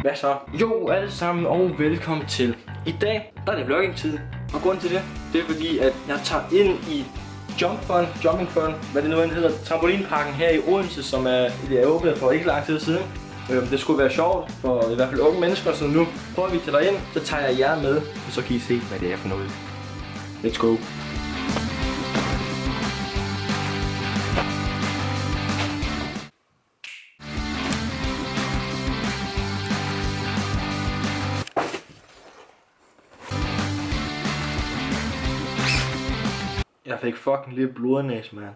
Hvad så? Jo, alle sammen, og velkommen til. I dag, der er det vlogging-tid. Og grunden til det, det er fordi, at jeg tager ind i Jumping Fun, hvad det nu end hedder, trampolinparken her i Odense, som er åbnet for ikke lang tid siden. Det skulle være sjovt for i hvert fald unge mennesker, så nu prøver vi til derind, så tager jeg jer med, og så kan I se, hvad det er for noget. Let's go! Jeg fik fucking lidt blodernæs, mand.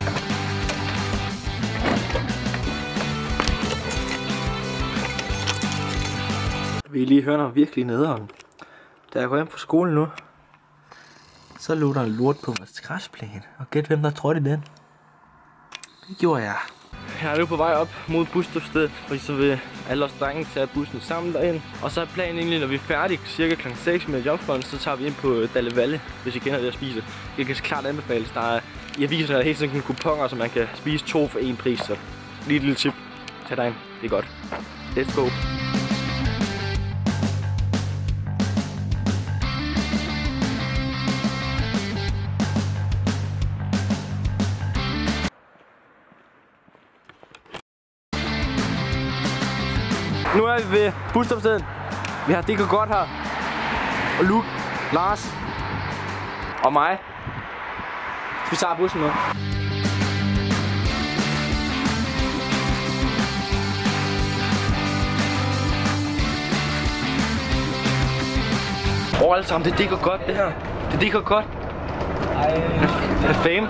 Vi lige høre noget virkelig nederen. Da jeg går hjem på skolen nu, så lå der en lort på vores græsplæne. Og gæt hvem der trådte i den. Det gjorde jeg. Jeg er nu på vej op mod busstopstedet, fordi så vil alle os drenge tage bussen sammen derind. Og så er planen egentlig, når vi er færdige cirka kl. 6 med Jumpfun, så tager vi ind på Dalle Valle, hvis I kender det at spise. Det kan klart anbefales. Der er i avisen helt sådan en kuponer, så man kan spise 2 for 1 pris. Så lige et lille tip. Tag derind. Det er godt. Let's go. Nu er vi ved busstopstedet. Vi har det godt her. Og Luke, Lars og mig. Vi tager bussen med. Alle sammen, det dækker godt det her. Det dækker godt. Han er fame.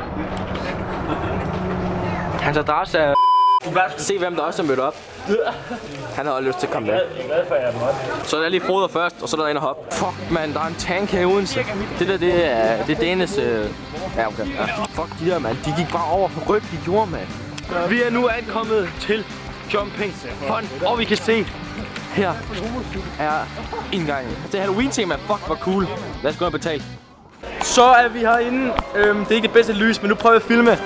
Hans adresse er... Se hvem der også er mødt op. Han har lyst til at komme med. Så er der lige Froder først, og så er der en og hop. Fuck man, der er en tank her i Odense. Det der, det er Danes... Ja, okay. Ja. Fuck de der, mand. De gik bare over på ryg, de gjorde, mand. Vi er nu ankommet til Jumping Fun, og vi kan se, her er indgangen. Det Halloween-tema, fuck hvor cool. Lad os gå og betale. Så er vi herinde. Det er ikke det bedste lys, men nu prøver vi at filme.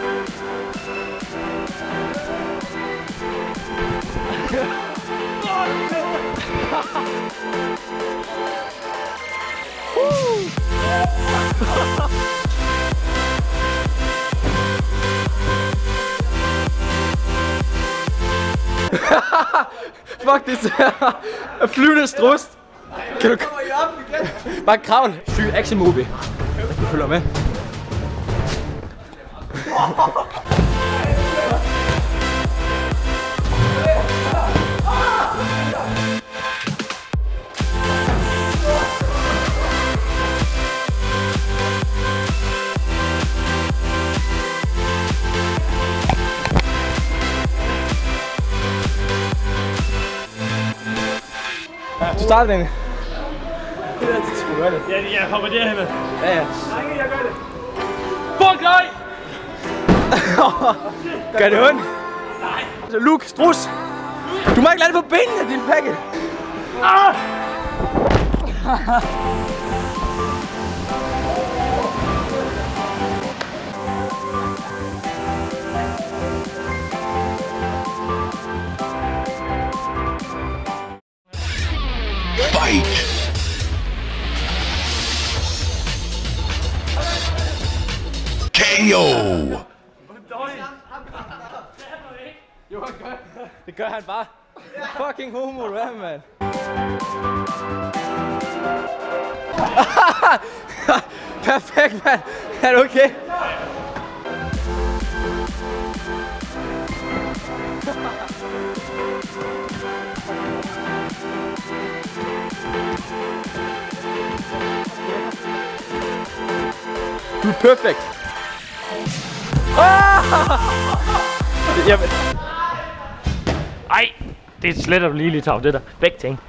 Fuck, det ser flyvende strust. Kan du komme op igen? Bare kravl. Syg action movie. Du følger med. Du starter den. Jeg hopper derhen. Ja. Jeg gør det. Fuck nej! Gør det ondt? Nej. Luke, strus! Du må ikke lade det på benene, din pakke! Ah! Fight! KO! Jo, han gør. Det gør han bare. Fucking homo, du er, mand. Perfekt, mand. Er du okay? Du er perfekt. Jamen. Ej, det er slet og lige tav, det der. Begge ting.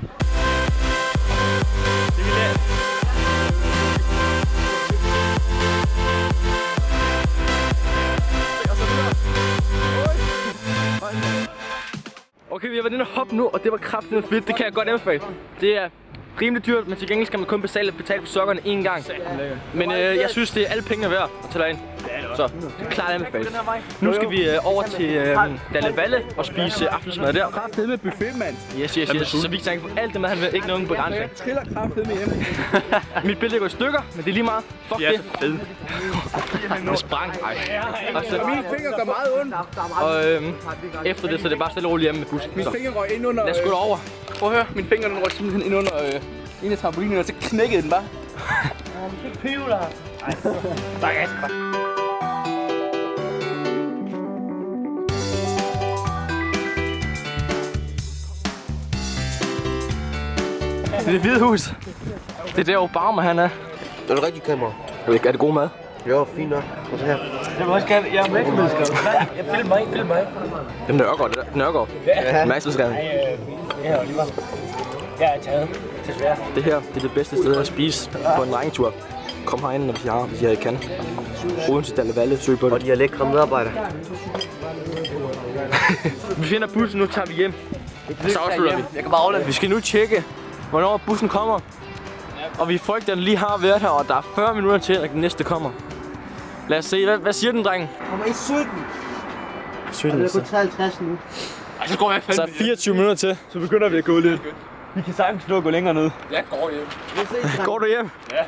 Okay, vi har været inde og hoppe nu, og det var kraftigt fedt. Det kan jeg godt anbefale. Det er rimelig dyrt, men til gengæld skal man kun betale for sokkerne én gang. Men jeg synes, det er alle pengene værd at tage derind. Så det er klart anbefales. Nu skal vi over til Dalle Valle og spise aftensmad der. Kraftedeme med buffet, mand. Yes. Så vi kan få alt det mad, han vil. Ikke nogen begrænsning. Triller kraftedeme hjem. Mit billede går i stykker, men det er lige meget. Fuck det. Fed. Det sprang. Og så, Mine fingre gør meget ondt. og efter det, så det er bare stille og roligt hjemme med bussen. Mine fingre røg ind under... Lad os gå derover. Prøv at høre, mine fingre røg simpelthen ind under en af trampolinen, og så knækkede den bare. Det er Det Hvide Hus. Det er der Obama han er. Det er det rigtige kamera. Er det god mad? Jo, fint nok. Prøv her. Jeg vil også gerne, jeg er Max-medskrevet. Jeg filmer mig. Det er Nørgaard, det der. Nørgaard. Ja. Max-medskrevet. Ja, Oliver. Jeg er taget, desværre. Det her, det er det bedste sted at spise på en drengetur. Kom herind, når hvis jeg kan. Odense, Dalle Valle, søg på det. Og de er lækre medarbejdere. Vi finder bussen, nu tager vi hjem. Så afslutter vi. Jeg kan bare aflade. Vi skal nu tjekke, hvornår bussen kommer. Og vi frygter, at den lige har været her, og der er 40 minutter til, at den næste kommer. Lad os se, hvad siger den, dreng? Kommer i 17. 17. Det er kun 53 nu. Så går jeg Så er 24 minutter til. Så begynder vi at gå lidt. Vi kan sagtens nå at gå længere ned. Jeg går hjem. Går du hjem? Ja.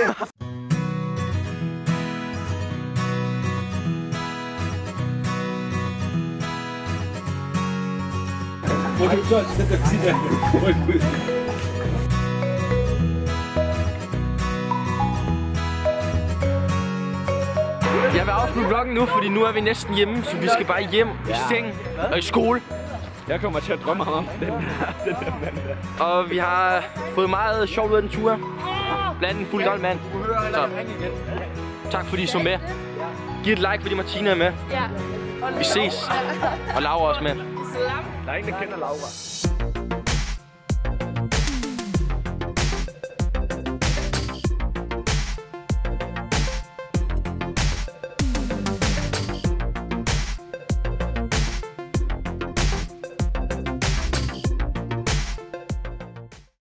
Jeg vil afslutte vloggen nu, fordi nu er vi næsten hjemme, så vi skal bare hjem i seng og i skole. Jeg kommer til at drømme om den her mand. Og vi har fået meget sjovt ud af den tur. Blandt en fuld gammel mand. Så tak fordi I så med. Giv et like, fordi Martina er med. Vi ses. Og Laura er også med. Der er ingen, der kender Laura.